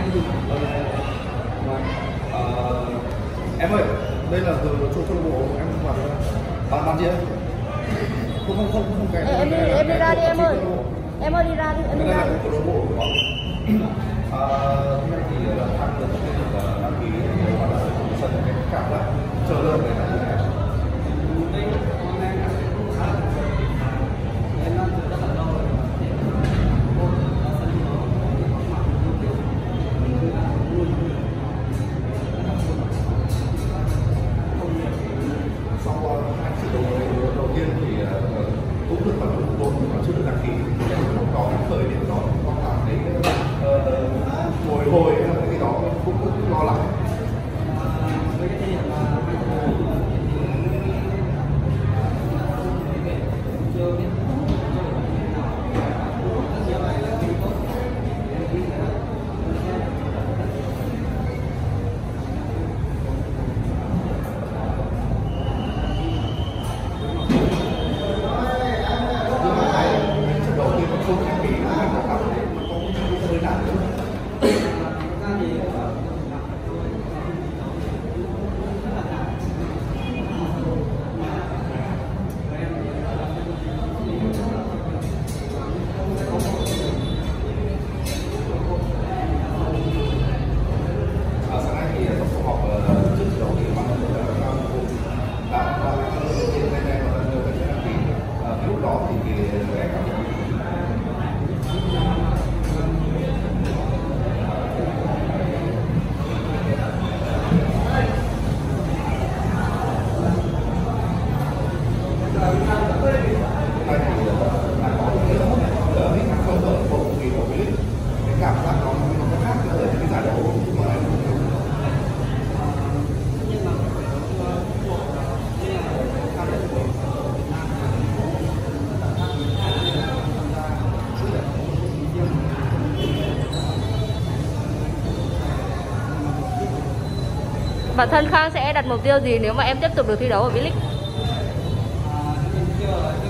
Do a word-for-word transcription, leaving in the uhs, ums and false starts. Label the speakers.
Speaker 1: Ờ, em ơi, đây là từ chỗ câu lạc bộ em vào đây. Bạn bạn gì ấy? Không không không không cái.
Speaker 2: Em đi em đi ra đi em ơi. Em ơi đi ra đi, em đi
Speaker 1: Đây
Speaker 2: ra
Speaker 1: là
Speaker 2: đi.
Speaker 1: câu lạc bộ của bọn. Ờ, hôm nay thì là tham gia cái việc đăng ký và là sân cái cảm giác chờ đợi để đăng ký. Sau hai trận đấu đầu tiên thì cũng được vận động tốt nhưng mà chưa được đăng ký. Không có cái thời điểm đó có cảm thấy bồi hồi hay là cái gì đó cũng cũng lo lắng.
Speaker 2: Bản thân Khang sẽ đặt mục tiêu gì nếu mà em tiếp tục được thi đấu ở V-League?